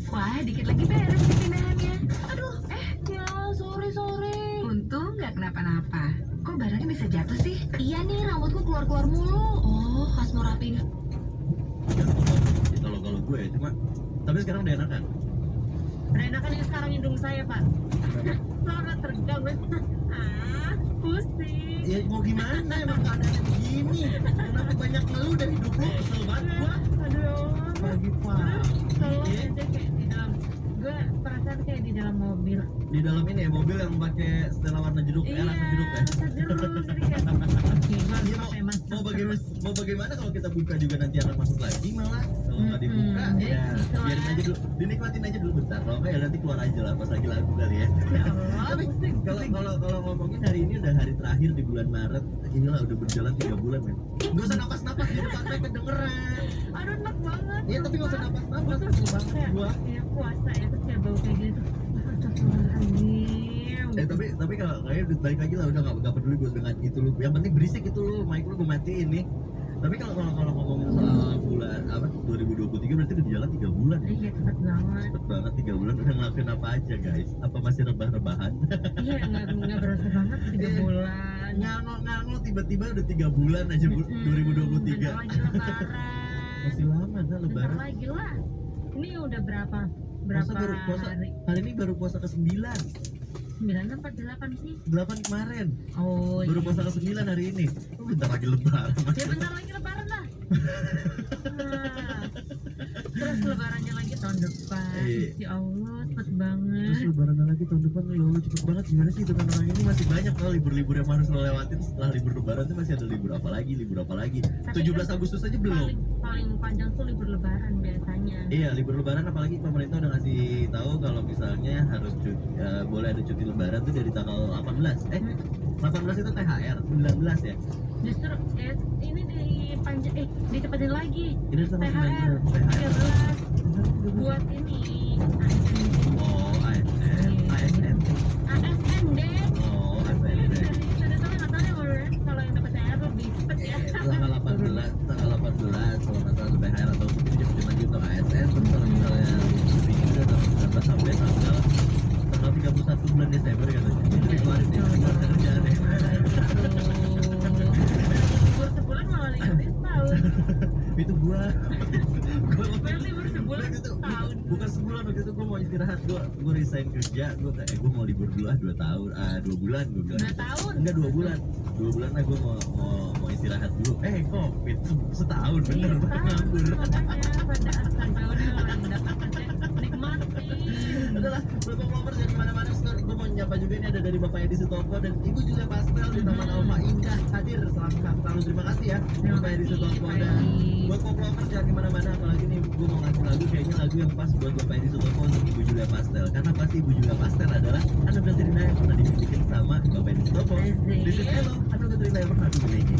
Wah, dikit lagi beres nih pindahannya. Aduh, Ya, sorry. untung nggak kenapa-napa. Kok barangnya bisa jatuh sih? Iya nih, rambutku keluar mulu. Oh, pas mau rapiin. Kalau gue cuma, tapi sekarang udah enakan. Enakan yang sekarang hidung saya, Pak. Sangat terganggu. Pusing. Ya mau gimana, emang keadaannya begini. Kenapa banyak ngeluh dari hidup lo, kesel banget gua. Aduh. Pagi pak. Kalau Iya. aja kayak di dalam, gue perasaan kayak di dalam mobil. Di dalam ini ya, mobil yang pakai setelah warna jeruk, rasa jeruk ya. rasa jeruk. Jadi kayak, gimana Iya, pakai masker? mau bagaimana kalau kita buka juga nanti akan masuk lagi malah. Kalau nggak dibuka, ya biarin aja dulu, dinikmatin aja dulu bentar. Kalau nggak ya nanti keluar aja lah pas lagi lagu kali ya. Ya Allah, Tapi pusing. kalau ngomongin hari ini udah hari terakhir di bulan Maret, inilah udah berjalan 3 bulan men. Gak usah napas-napas di depan mic kedengeran. Aduh, enak banget. Iya tapi gak usah napas-napas, Terus kesel banget kayak, gua. ya puasa ya, terus kayak bau kayak gitu. Astagfirullahaladzim. Tapi kalau kayak balik lagi lah, udah nggak peduli gue dengan itu lu. Yang penting berisik itu lu, mic lu gue matiin nih. Tapi kalau ngomongin soal bulan apa 2023 berarti udah jalan 3 bulan. Iya, cepet banget. Cepet banget 3 bulan, udah ngelakuin apa aja guys? Apa masih rebah-rebahan? Iya, nggak berasa banget 3 Iya. bulan. Ngangol tiba-tiba udah 3 bulan aja 2023. Bentar lagi lebaran. Masih lama dah Bentar lebaran. lagi lah. Ini udah berapa Puasa baru puasa hari? hari ini baru puasa ke-9. 9 apa 8 sih? 8 kemarin. Oh, Baru iya. puasa ke-9 hari ini. Oh, bentar lagi lebaran. Ya bentar lagi lebaran lah. Nah, terus lebarannya lagi tahun depan. Iya. Ya Allah, cepet Terus banget. lebaran lagi tahun depan ya Allah cepet banget. Gimana sih dengan orang ini masih banyak loh libur-libur yang harus lo lewatin. Setelah libur lebaran tuh masih ada libur apa lagi. Tapi 17 kan Agustus aja belum. paling panjang tuh libur lebaran biasanya. Iya, libur lebaran apalagi pemerintah udah ngasih tahu kalau misalnya harus boleh ada cuti lebaran tuh dari tanggal 18. 18 itu THR, 19 ya. Justru ini dicepetin lagi. Ini sama THR 13 buat ini ASN. Oh, ASN. ASN deh. Oh, ASN. Sudah tahu nggak tahu ya kalau yang dapat THR lebih cepet ya. Tanggal 18 kalau nggak salah THR atau mungkin dicepetin lagi untuk ASN. Terus kalau misalnya cutinya udah tanggal 19 sampai tanggal 31 bulan Desember katanya. Itu dikeluarin di kerjaan ya. Libur sebulan malah libur setahun. Itu gua Bukan libur sebulan itu setahun. bukan sebulan, waktu itu gua mau istirahat, gua resign kerja, gua kayak gua mau libur dulu 2 tahun, 2 bulan gua bilang. 2 tahun. Enggak 2 bulan. 2 bulan lah gua mau istirahat dulu. Covid setahun bener Iya, banget nganggur. makanya pada astaga udah lagi dapat kerja nikmati. Adalah Bapak Lovers dari mana-mana, gue mau nyapa juga ini ada dari Bapak Edi Sutopo dan Ibu Julia Pastel di Taman Alfa Indah hadir. Selalu terima kasih ya Bapak Edi Sutopo. Dan buat Pop Lovers jangan kemana-mana, apalagi nih gue mau ngasih lagu, kayaknya lagu yang pas buat Bapak Edi Sutopo untuk Ibu Julia Pastel, karena pasti Ibu Julia Pastel adalah anak Katrina yang pernah dimilikin sama Bapak Edi Sutopo. This is Hello, anak Katrina yang pernah dimiliki.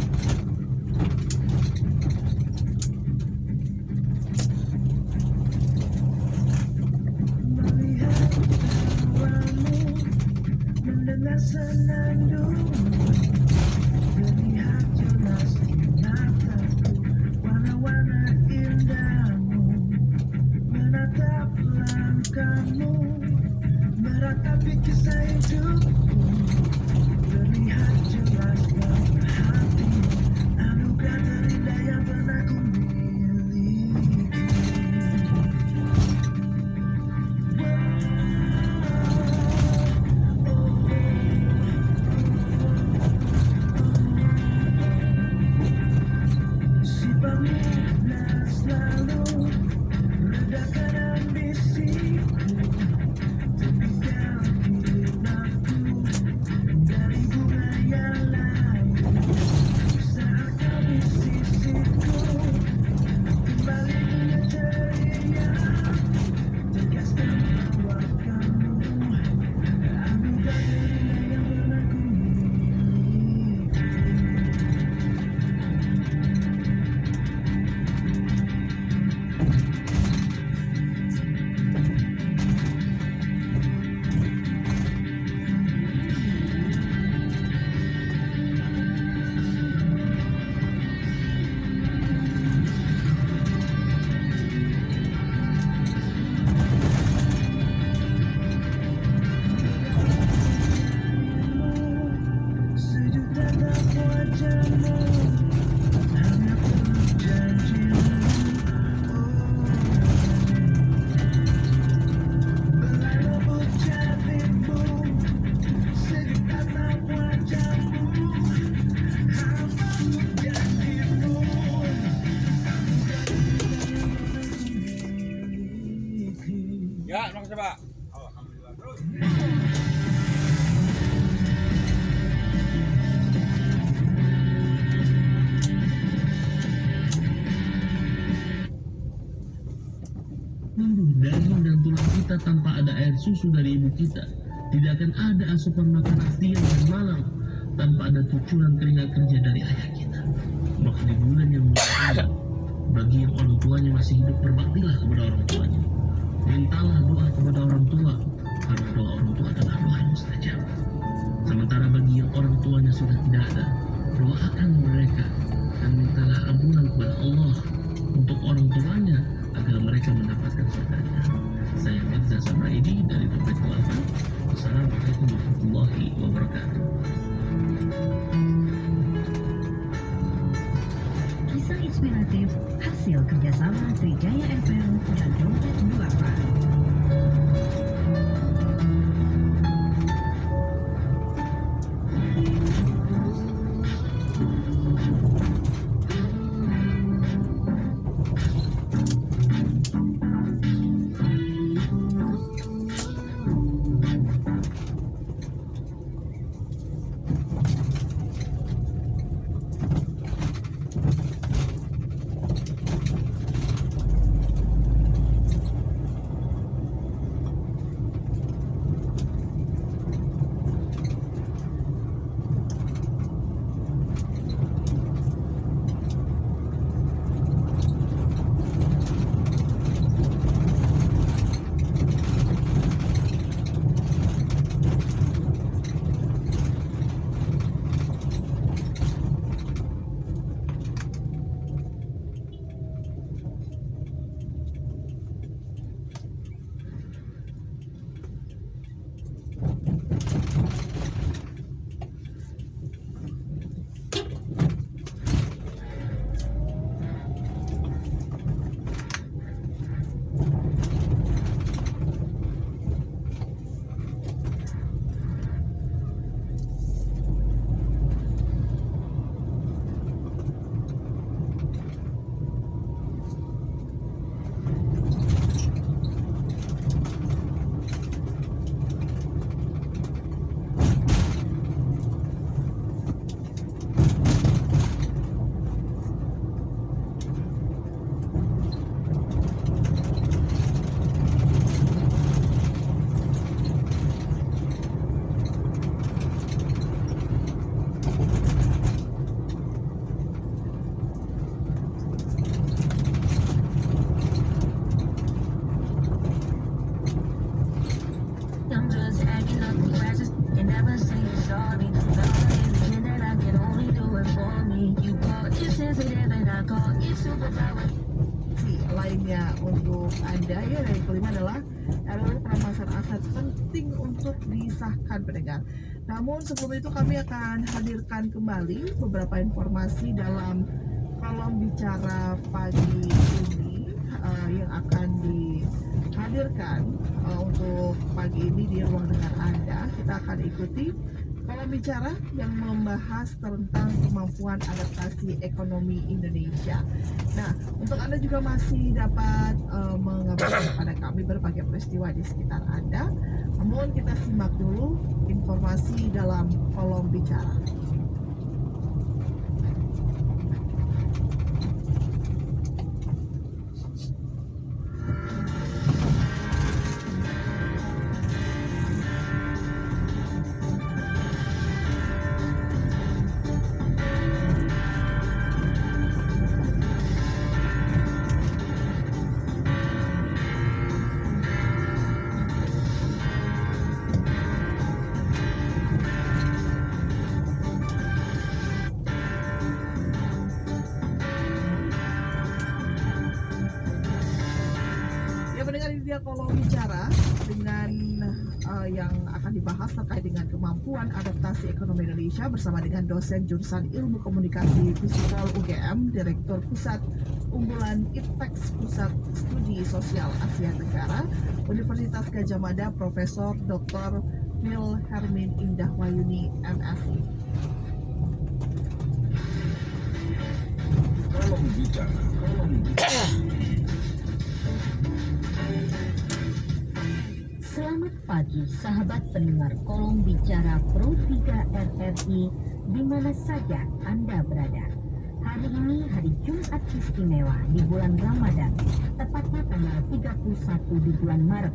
Mendengar senandungmu, terlihat jelas di mataku warna-warna indahmu, menatap langkahmu, meratapi kisah hidupku, terlihat jelas bahwa hatimu anugerah terindah yang pernah ku miliki. Sifatnya selalu redakan ambisiku, tapi kau hilangku Ya, makasih Pak. Alhamdulillah. Terus. Tumbuh daging dan tulang kita tanpa ada air susu dari ibu kita. Tidak akan ada asupan makanan siang dan malam tanpa ada cucuran keringat kerja dari ayah kita. Maka di bulan yang mulia bagi yang orang tuanya masih hidup, berbaktilah kepada orang tuanya. Mintalah doa kepada orang tua, karena doa orang tua adalah doa yang mustajab. Sementara bagi yang orang tuanya sudah tidak ada, doakan mereka dan mintalah ampunan kepada Allah untuk orang tuanya agar mereka mendapatkan surganya. Saya Mirza Sabraidi dari Dompet Kelapa. Wassalamualaikum warahmatullahi wabarakatuh. Kisah inspiratif hasil kerjasama Trijaya FM dan Dompet Kelapa. Lainnya untuk Anda ya, dari kelima adalah RUU perampasan aset penting untuk disahkan pendengar. Namun sebelum itu kami akan hadirkan kembali beberapa informasi dalam kolom bicara pagi ini yang akan dihadirkan untuk pagi ini di ruang dengar Anda. Kita akan ikuti kolom bicara yang membahas tentang kemampuan adaptasi ekonomi Indonesia. Nah, untuk Anda juga masih dapat mengabarkan kepada kami berbagai peristiwa di sekitar Anda. Namun kita simak dulu informasi dalam kolom bicara. Kolom bicara dengan yang akan dibahas terkait dengan kemampuan adaptasi ekonomi Indonesia bersama dengan dosen jurusan Ilmu Komunikasi Fisikal UGM, Direktur Pusat Unggulan IPTEX Pusat Studi Sosial Asia Tenggara, Universitas Gadjah Mada, Profesor Dr. Mil Hermin Indah Wayuni, MSI. Kolom bicara, kolom bicara. pagi, sahabat pendengar kolom bicara Pro 3 RRI di mana saja Anda berada. Hari ini hari Jumat istimewa di bulan Ramadan, tepatnya tanggal 31 di bulan Maret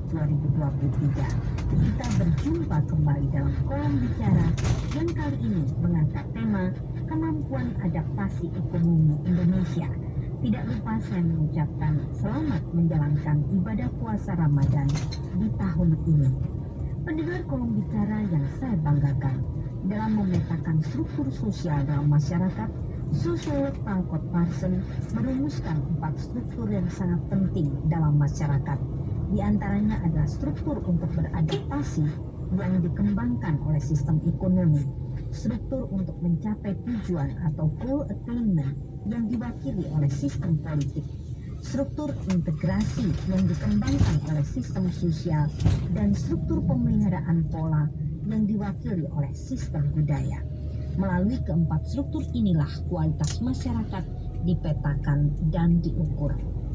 2023. Kita berjumpa kembali dalam kolom bicara yang kali ini mengangkat tema kemampuan adaptasi ekonomi Indonesia. Tidak lupa saya mengucapkan selamat menjalankan ibadah puasa Ramadan di tahun ini. Pendengar kolom bicara yang saya banggakan, dalam memetakan struktur sosial dalam masyarakat, sosiolog Talcott Parsons merumuskan 4 struktur yang sangat penting dalam masyarakat. Di antaranya adalah struktur untuk beradaptasi yang dikembangkan oleh sistem ekonomi, struktur untuk mencapai tujuan atau goal attainment yang diwakili oleh sistem politik, struktur integrasi yang dikembangkan oleh sistem sosial, dan struktur pemeliharaan pola yang diwakili oleh sistem budaya. Melalui keempat struktur inilah kualitas masyarakat dipetakan dan diukur.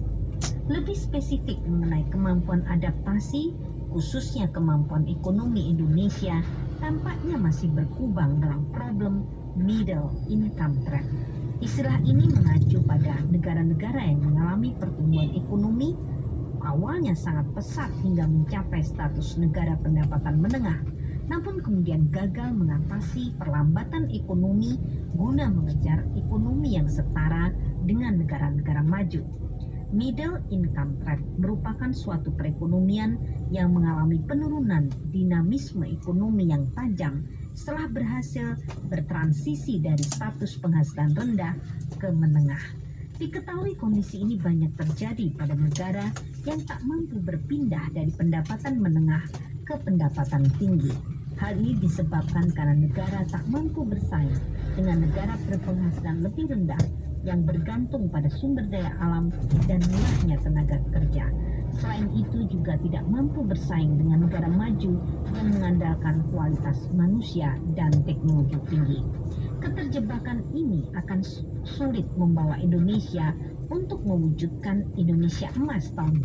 Lebih spesifik mengenai kemampuan adaptasi, khususnya kemampuan ekonomi Indonesia, tampaknya masih berkubang dalam problem middle income trap. Istilah ini mengacu pada negara-negara yang mengalami pertumbuhan ekonomi awalnya sangat pesat hingga mencapai status negara pendapatan menengah, namun kemudian gagal mengatasi perlambatan ekonomi guna mengejar ekonomi yang setara dengan negara-negara maju. Middle income trap merupakan suatu perekonomian yang mengalami penurunan dinamisme ekonomi yang tajam setelah berhasil bertransisi dari status penghasilan rendah ke menengah. Diketahui kondisi ini banyak terjadi pada negara yang tak mampu berpindah dari pendapatan menengah ke pendapatan tinggi. Hal ini disebabkan karena negara tak mampu bersaing dengan negara berpenghasilan lebih rendah yang bergantung pada sumber daya alam dan murahnya tenaga kerja. Selain itu juga tidak mampu bersaing dengan negara maju yang mengandalkan kualitas manusia dan teknologi tinggi. Keterjebakan ini akan sulit membawa Indonesia untuk mewujudkan Indonesia Emas tahun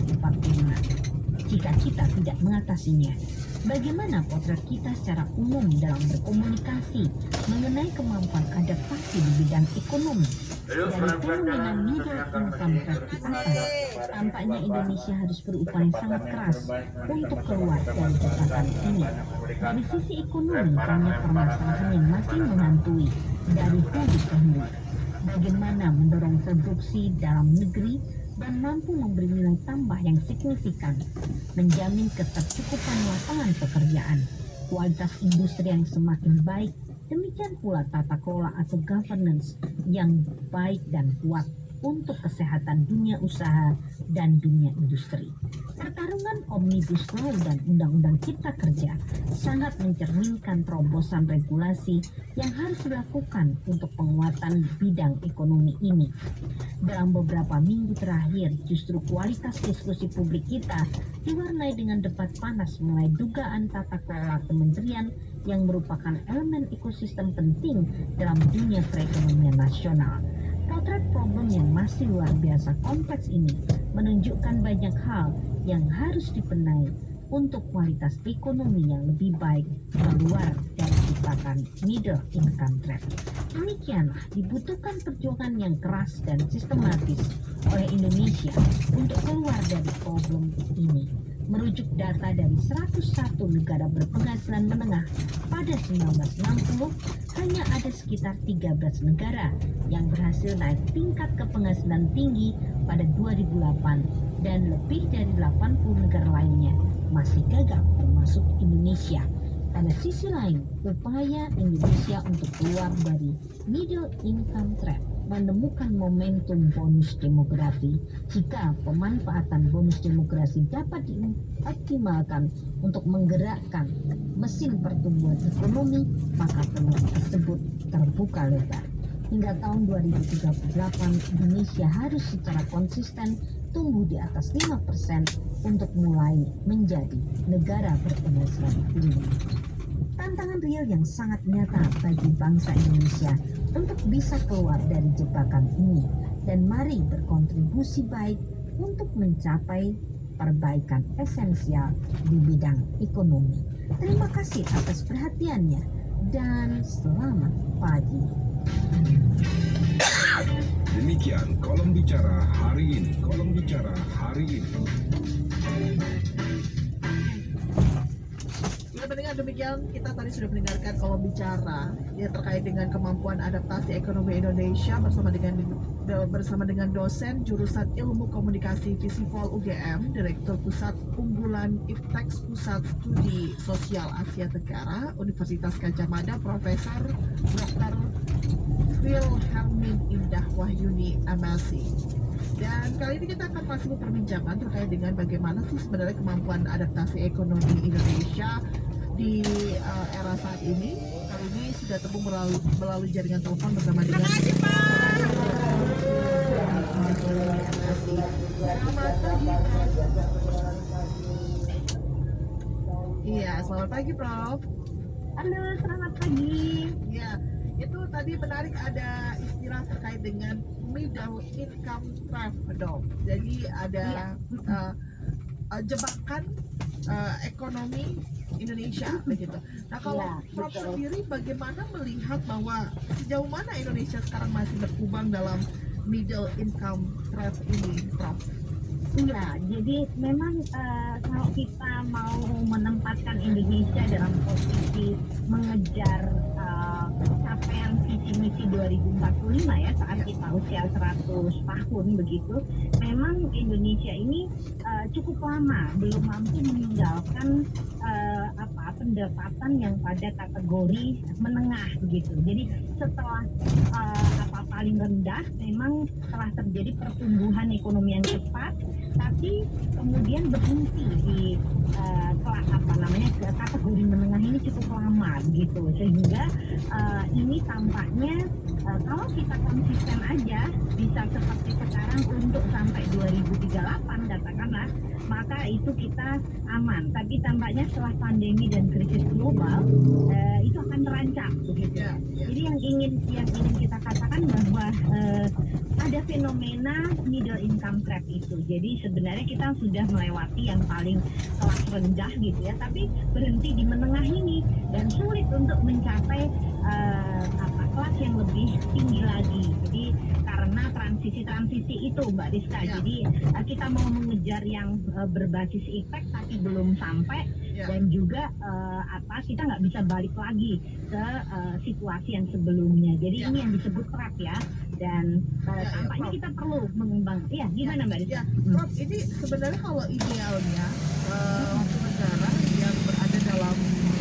2045 jika kita tidak mengatasinya. Bagaimana potret kita secara umum dalam berkomunikasi mengenai kemampuan adaptasi di bidang ekonomi? Dari fenomena middle income trap di atas, tampaknya Indonesia harus berupaya sangat keras untuk keluar dari jebakan ini. Dari sisi ekonomi, banyak permasalahan yang masih menghantui dari hulu ke hilir. Bagaimana mendorong produksi dalam negeri dan mampu memberi nilai tambah yang signifikan, menjamin ketercukupan lapangan pekerjaan, kualitas industri yang semakin baik, demikian pula tata kelola atau governance yang baik dan kuat untuk kesehatan dunia usaha dan dunia industri. Pertarungan Omnibus Law dan Undang-Undang Cipta Kerja sangat mencerminkan terobosan regulasi yang harus dilakukan untuk penguatan bidang ekonomi ini. Dalam beberapa minggu terakhir, justru kualitas diskusi publik kita diwarnai dengan debat panas mengenai dugaan tata kelola kementerian yang merupakan elemen ekosistem penting dalam dunia perekonomian nasional. Potret problem yang masih luar biasa kompleks ini menunjukkan banyak hal yang harus dibenahi untuk kualitas ekonomi yang lebih baik keluar dari jebakan middle income trap. Demikianlah dibutuhkan perjuangan yang keras dan sistematis oleh Indonesia untuk keluar dari problem ini. Merujuk data dari 101 negara berpenghasilan menengah pada 1960, hanya ada sekitar 13 negara yang berhasil naik tingkat kepenghasilan tinggi pada 2008 dan lebih dari 80 negara lainnya masih gagal, termasuk Indonesia. Pada sisi lain, upaya Indonesia untuk keluar dari middle income trap menemukan momentum bonus demografi. Jika pemanfaatan bonus demografi dapat dioptimalkan untuk menggerakkan mesin pertumbuhan ekonomi, maka peluang tersebut terbuka lebar. Hingga tahun 2038, Indonesia harus secara konsisten tumbuh di atas 5% untuk mulai menjadi negara berpenghasilan tinggi. Tantangan real yang sangat nyata bagi bangsa Indonesia untuk bisa keluar dari jebakan ini, dan mari berkontribusi baik untuk mencapai perbaikan esensial di bidang ekonomi. Terima kasih atas perhatiannya dan selamat pagi. Demikian kolom bicara hari ini. Kolom bicara hari ini. Ya, pendengar, demikian kita tadi sudah mendengarkan kolom bicara yang terkait dengan kemampuan adaptasi ekonomi Indonesia bersama dengan dosen jurusan Ilmu Komunikasi Visipol UGM, Direktur Pusat Unggulan Iptek Pusat Studi Sosial Asia Tenggara Universitas Gadjah Mada, Profesor Dr. Wilhelmine Indah Wahyuni MSc. Dan kali ini kita akan masih perbincangan terkait dengan bagaimana sih sebenarnya kemampuan adaptasi ekonomi Indonesia di era saat ini. Kali ini sudah terhubung melalui jaringan telepon bersama dengan Selamat pagi, Prof. Iya, selamat pagi, Prof. Halo, selamat pagi. Ya, itu tadi menarik ada istilah terkait dengan middle income trap, dong. Jadi ada jebakan ekonomi Indonesia begitu. Nah, kalau Prof sendiri bagaimana melihat bahwa sejauh mana Indonesia sekarang masih berkubang dalam middle income trap ini, Prof? Iya, jadi memang kalau kita mau menempatkan Indonesia dalam posisi mengejar capaian visi misi 2045 ya saat kita usia 100 tahun begitu, memang Indonesia ini cukup lama belum mampu meninggalkan pendapatan yang pada kategori menengah begitu. Jadi setelah paling rendah memang telah terjadi pertumbuhan ekonomi yang cepat, tapi kemudian berhenti di kategori menengah ini cukup lama begitu, sehingga ini tampaknya kalau kita konsisten aja bisa seperti sekarang untuk sampai 2038 katakanlah, maka itu kita aman. Tapi tampaknya setelah pandemi dan krisis global itu akan terancam begitu. Jadi yang ingin kita katakan bahwa ada fenomena middle income trap itu. Jadi sebenarnya kita sudah melewati yang paling kelas rendah gitu ya, tapi berhenti di menengah ini dan sulit untuk mencapai kelas yang lebih tinggi lagi. Jadi karena transisi itu Mbak Rizka. Jadi kita mau mengejar yang berbasis efek tapi belum sampai, dan juga kita nggak bisa balik lagi ke situasi yang sebelumnya. Jadi ini yang disebut trap ya. Dan tampaknya kita perlu mengembang. Iya, gimana Mbak Rizka? Prof, ini sebenarnya kalau idealnya negara yang berada dalam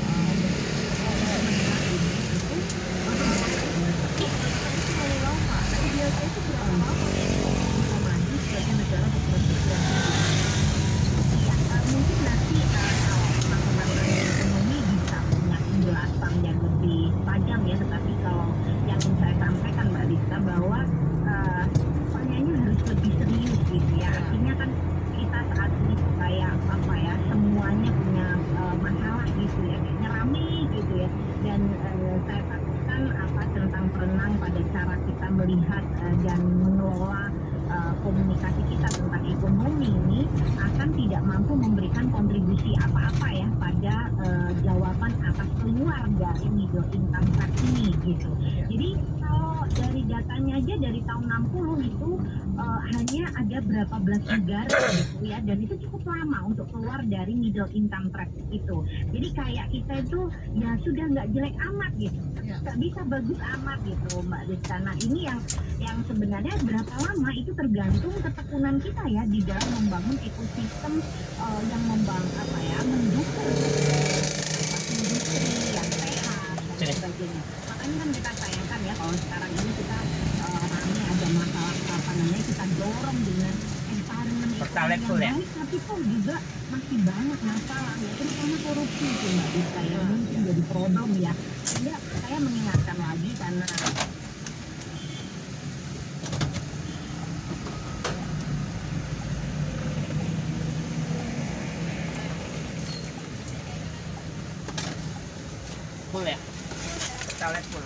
idealnya itu berapa lama bisa maju sebagai negara berkelanjutan? Mungkin nanti kalau teman-teman ekonomi bisa punya penjelasan yang lebih panjang ya, tetapi kalau yang saya sampaikan Mbak Rizka bahwa pertanyaannya harus lebih serius gitu ya. Artinya kan kita saat ini kayak semuanya punya masalah gitu ya, kayaknya rame gitu ya. Dan saya takutkan tentang perenang pada cara kita melihat dan mengelola komunikasi kita tentang ekonomi ini akan tidak mampu memberikan kontribusi apa-apa ya pada jawaban atas keluar dari middle income trap ini gitu. Jadi kalau dari datanya aja dari tahun 60 itu hanya ada berapa belas negara gitu ya, dan itu cukup lama untuk keluar dari middle income trap itu. Jadi kayak kita itu ya sudah nggak jelek amat gitu, nggak bisa bagus amat gitu Mbak Rizka. Nah ini yang sebenarnya berapa lama itu tergantung ketekunan kita ya di dalam membangun ekosistem yang mendukung industri yang sehat dan sebagainya. Makanya kan kita sayangkan ya kalau sekarang ini kita rame ada masalah kita dorong dengan environment ekonomi yang baik, tapi kok juga masih banyak masalah ya, terutama korupsi itu Mbak Rizka yang mungkin jadi problem ya. Sehingga saya mengingatkan lagi karena full ya, kita lihat full.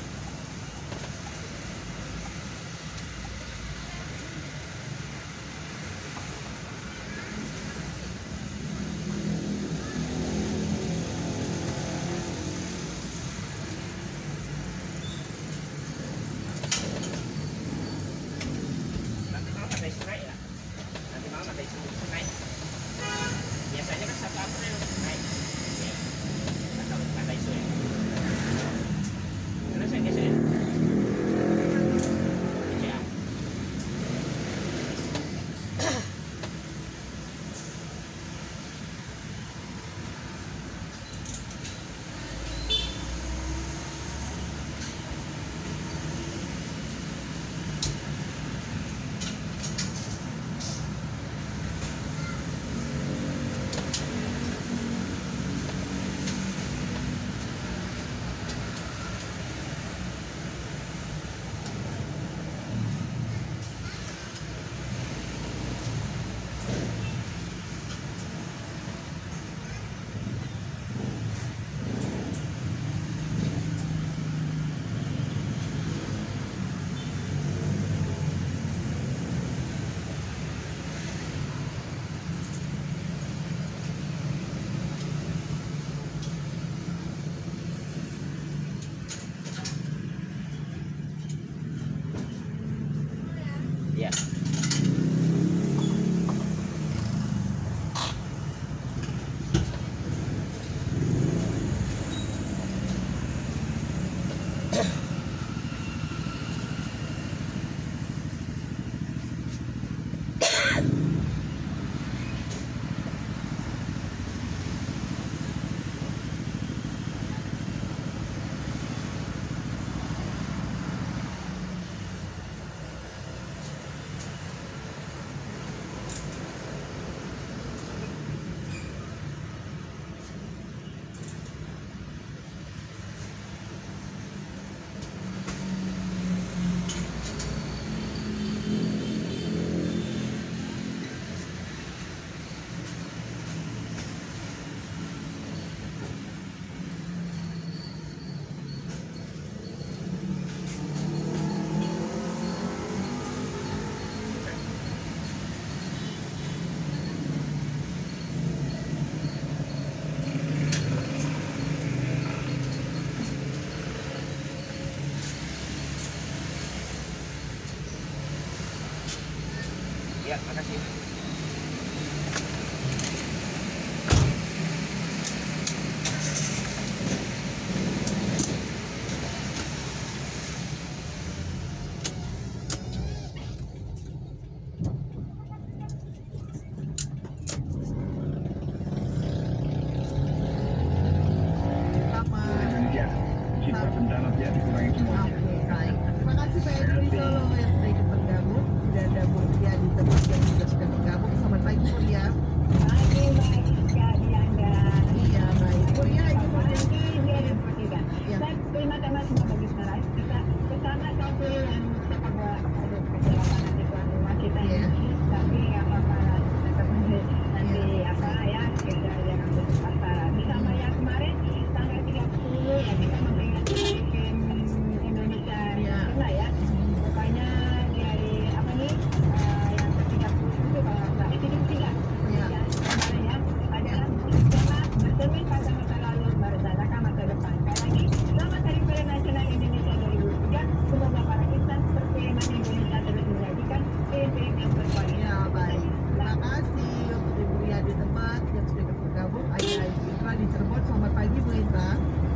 semuanya. Oke, baik. Terima kasih Pak Edi di Solo yang sudah ikut bergabung. Dan ada Bu Ria di tempat yang juga sudah bergabung. Selamat pagi Bu Ria. Pagi baik sekali Anda. Iya, baik. Bu Ria ikut bergabung. Dia ada pertiga. Ya. Saya terima kasih semua bagi saudara. Kita bersama satu yang kita buat ada perjalanan di tuan rumah kita Iya. ini. Tapi apa-apa tetap nanti apa ya kita jangan putus asa. Bersama yang kemarin tanggal 30 ya kita memperingati Hari Film Indonesia Iya. Nasional ya. Pokoknya dari apa nih yang ke-30 itu kalau nggak salah itu ketiga. Iya. Ya, kemarin ya adalah tema bercermin pada masa lalu merencanakan masa depan. Sekali lagi selamat Hari Film Nasional Indonesia 2003. Semoga para insan perfilman Indonesia terus menyajikan film-film yang berkualitas. Ya, baik. Terima kasih untuk Ibu Ria di tempat yang sudah ikut bergabung. Ayah Ibu Indra di Cirebon. Selamat pagi Bu Indra.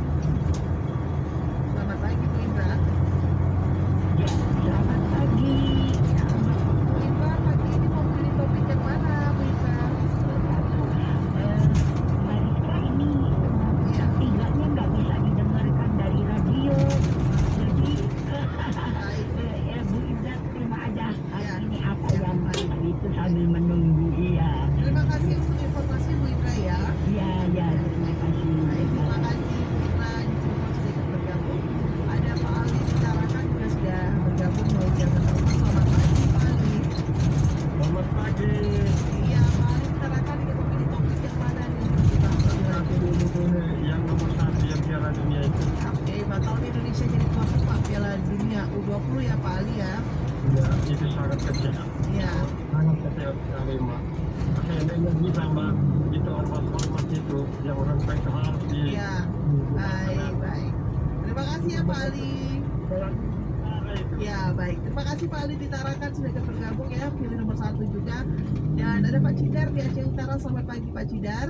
Selamat pagi Bu Indra. Ya, selamat pagi. Bu Indra pagi ini mau pilih topik yang mana Bu Indra? Mariska ini Iya. tiganya nggak bisa didengarkan dari radio. Jadi Baik. ya Bu Indra terima aja Iya. hari ini apa Iya, yang baik. itu sambil menunggu. Iya. Terima kasih untuk informasi Bu Indra ya. Ya, ya, terima kasih. Baik, terima kasih Bu Indra di Cirebon sudah ikut bergabung. Ada Pak Ali di Tarakan juga sudah bergabung melalui jam telepon. Selamat pagi Pak Ali. Selamat pagi. Iya, Pak Ali di Tarakan ingin memilih topik yang mana nih untuk dibahas pagi hari ini? Yang nomor 1 yang Piala Dunia itu. Oke, batalnya Indonesia jadi tuan rumah Piala Dunia U20 ya Pak Ali ya. Ya, itu sangat kecil. Iya. Sangat kecil sekali, Mbak. Seandainya bisa, Mbak, itu ormas-ormas itu yang orang baik harus di... Iya. Baik, baik. Terima kasih ya Pak Ali. Ya, baik. Terima kasih Pak Ali di Tarakan sudah ikut bergabung ya. Pilih nomor 1 juga. Dan ada Pak Cidar di Aceh Utara. Selamat pagi Pak Cidar.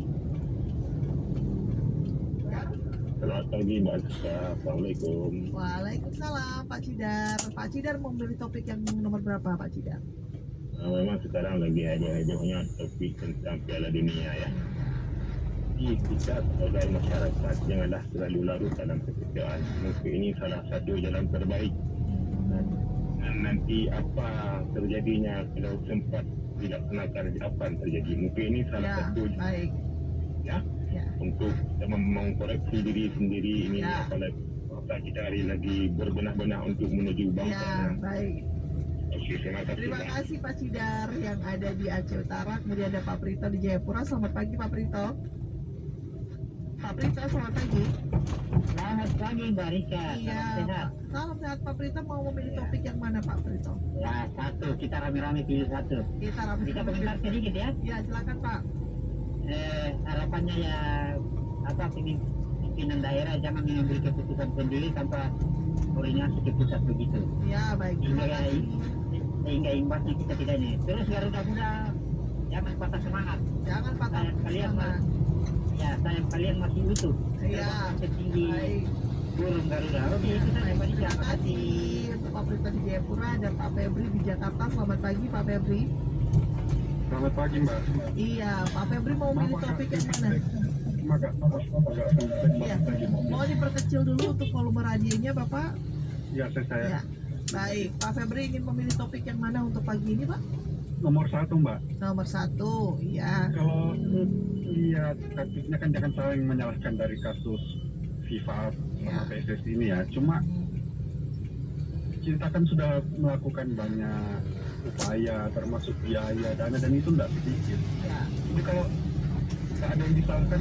Selamat pagi Mbak Rizka. Assalamualaikum. Waalaikumsalam Pak Cidar. Pak Cidar mau memilih topik yang nomor berapa Pak Cidar? Memang sekarang lagi heboh-hebohnya topik tentang Piala Dunia ya. Jadi kita sebagai masyarakat janganlah terlalu larut dalam kekecewaan. Mungkin ini salah satu jalan terbaik. Dan nanti apa terjadinya kalau sempat dilaksanakan apa yang terjadi. Mungkin ini salah Ya, satu baik. ya Ya. untuk kita mengkoreksi diri sendiri ini Ya. apalagi kita hari lagi berbenah-benah untuk menuju bangsa. Ya, baik. Oke, terima kasih. Terima Mbak. kasih Pak Cidar yang ada di Aceh Utara. Kemudian ada Pak Prito di Jayapura. Selamat pagi Pak Prito. Pak Prito, selamat pagi. Selamat pagi Mbak Rika. Iya, Sehat. salam sehat Pak Prito. Mau memilih topik yang mana Pak Prito? Ya, satu. Kita rame-rame pilih satu. Kita Kita rapikan. komentar sedikit ya. Ya, silakan Pak. Harapannya ya pimpinan daerah jangan mengambil keputusan sendiri tanpa koordinasi ke pusat begitu. Ya, baik. Terima kasih. Sehingga imbasnya kita tidak ini. Terus Garuda Muda jangan patah semangat. Jangan patah Kalian semangat. Ya, sayang kalian masih utuh. Iya. Setinggi Baik. burung Garuda. Oke, itu saja Mbak Rika. Terima kasih untuk Pak Prito di Jayapura dan Pak Febri di Jakarta. Selamat pagi Pak Febri. Selamat pagi, Mbak. Iya, Pak Febri mau memilih topik yang mana? Iya. Mau diperkecil dulu untuk volume radionya Bapak? Ya, Ya. Baik, Pak Febri ingin memilih topik yang mana untuk pagi ini Pak? Nomor 1, Mbak. Nomor 1, iya. Kalau lihat kasusnya kan jangan saling menyalahkan dari kasus FIFA sama Ya. PSSI ini ya. Cuma kita kan sudah melakukan banyak upaya termasuk biaya, dana dan itu enggak sedikit. Ya. Jadi kalau tak ada yang disalahkan